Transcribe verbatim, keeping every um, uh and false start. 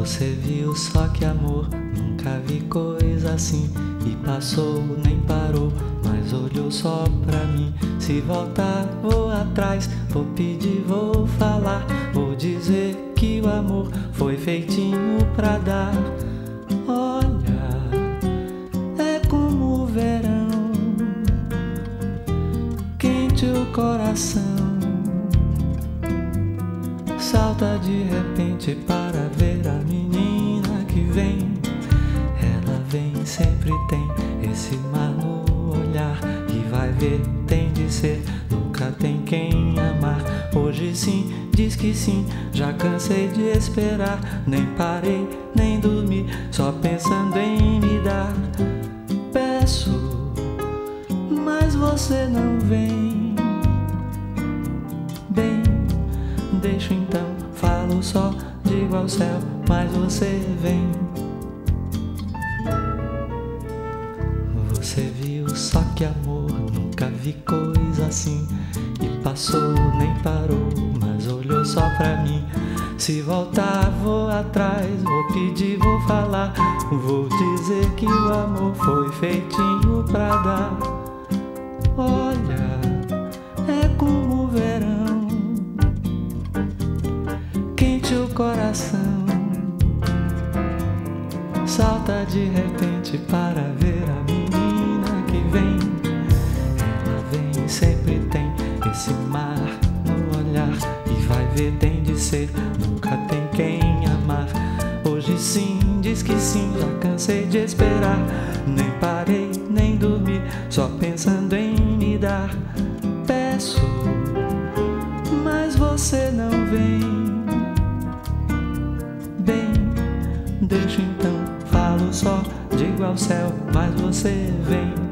Você viu só que amor, nunca vi coisa assim. E passou, nem parou, mas olhou só pra mim. Se voltar, vou atrás, vou pedir, vou falar. Vou dizer que o amor foi feitinho pra dar. Olha, é como o verão, quente o coração, salta de repente para ver a menina que vem. Ela vem, sempre tem esse mar no olhar. E vai ver, tem de ser, nunca tem quem amar. Hoje sim, diz que sim, já cansei de esperar. Nem parei, nem dormi, só pensando em me dar. Peço, mas você não vem. Bem, deixo então, falo só, digo ao céu, mas você vem. Você viu só que amor, nunca vi coisa assim. E passou, nem parou, mas olhou só pra mim. Se voltar, vou atrás, vou pedir, vou falar. Vou dizer que o amor foi feitinho pra dar. Olha, é como o verão, quente o coração, salta de repente para ver a menina que vem. Ela vem, sempre tem esse mar no olhar. E vai ver, tem de ser, nunca tem quem amar. Hoje sim, diz que sim, já cansei de esperar. Nem parei, nem dormi, só pensando em me dar. Peço, mas você não vem. Bem, deixo então, falo só, digo ao céu, mas você vem.